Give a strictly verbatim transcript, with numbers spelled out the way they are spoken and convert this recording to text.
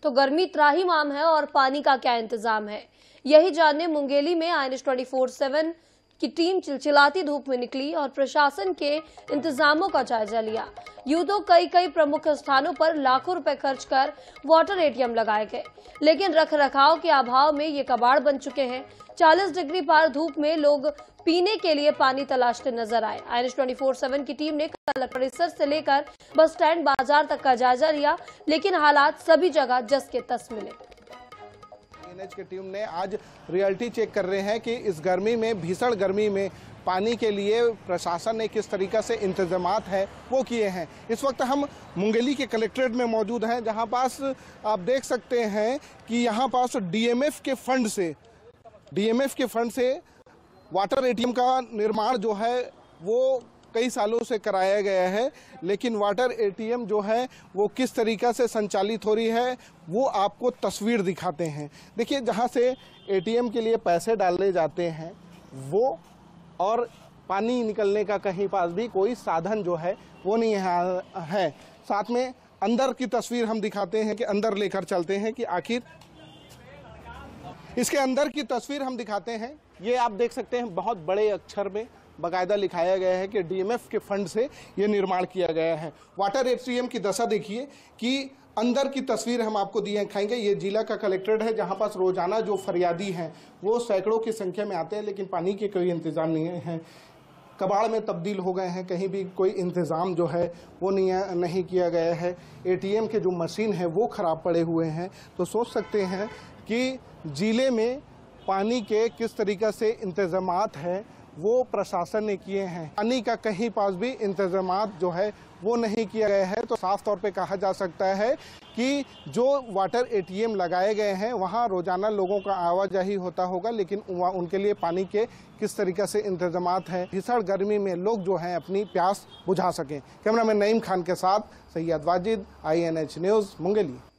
तो गर्मी त्राहिमाम है और पानी का क्या इंतजाम है, यही जानने मुंगेली में I N H twenty four seven की टीम चिलचिलाती धूप में निकली और प्रशासन के इंतजामों का जायजा लिया। यूं तो कई कई प्रमुख स्थानों पर लाखों रुपए खर्च कर वाटर एटीएम लगाए गए, लेकिन रख रखाव के अभाव में ये कबाड़ बन चुके हैं। चालीस डिग्री पार धूप में लोग पीने के लिए पानी तलाशते नजर आए। I N H twenty four seven की टीम ने कलेक्टर परिसर से लेकर बस स्टैंड बाजार तक का जायजा लिया, लेकिन हालात सभी जगह जस के तस मिले। एनएच की टीम ने आज रियलिटी चेक कर रहे हैं कि इस गर्मी में, भीषण गर्मी में पानी के लिए प्रशासन ने किस तरीके से इंतजामात है वो किए हैं। इस वक्त हम मुंगेली के कलेक्ट्रेट में मौजूद हैं, जहां पास आप देख सकते हैं कि यहां पास डीएमएफ के फंड से डीएमएफ के फंड से वाटर एटीएम का निर्माण जो है वो कई सालों से कराया गया है, लेकिन वाटर एटीएम जो है वो किस तरीक़ा से संचालित हो रही है वो आपको तस्वीर दिखाते हैं। देखिए, जहां से एटीएम के लिए पैसे डाले जाते हैं वो और पानी निकलने का कहीं पास भी कोई साधन जो है वो नहीं है। साथ में अंदर की तस्वीर हम दिखाते हैं कि अंदर लेकर चलते हैं कि आखिर इसके अंदर की तस्वीर हम दिखाते हैं। ये आप देख सकते हैं बहुत बड़े अक्षर में बाकायदा लिखाया गया है कि डीएमएफ के फंड से ये निर्माण किया गया है। वाटर एटीएम की दशा देखिए कि अंदर की तस्वीर हम आपको दिखाएंगे। ये जिला का कलेक्ट्रेट है, जहां पास रोजाना जो फरियादी हैं वो सैकड़ों की संख्या में आते हैं, लेकिन पानी के कोई इंतजाम नहीं है। कबाड़ में तब्दील हो गए हैं, कहीं भी कोई इंतज़ाम जो है वो नहीं नहीं किया गया है। एटीएम के जो मशीन है वो ख़राब पड़े हुए हैं। तो सोच सकते हैं कि जिले में पानी के किस तरीक़े से इंतज़ामात है वो प्रशासन ने किए हैं। पानी का कहीं पास भी इंतज़ामात जो है वो नहीं किया गया है। तो साफ तौर पे कहा जा सकता है कि जो वाटर एटीएम लगाए गए हैं वहाँ रोजाना लोगों का आवाजाही होता होगा, लेकिन वहाँ उनके लिए पानी के किस तरीके से इंतजामात हैं, भीषण गर्मी में लोग जो हैं अपनी प्यास बुझा सकें। कैमरामैन नईम खान के साथ Syed Wajid, I N H news, Mungeli.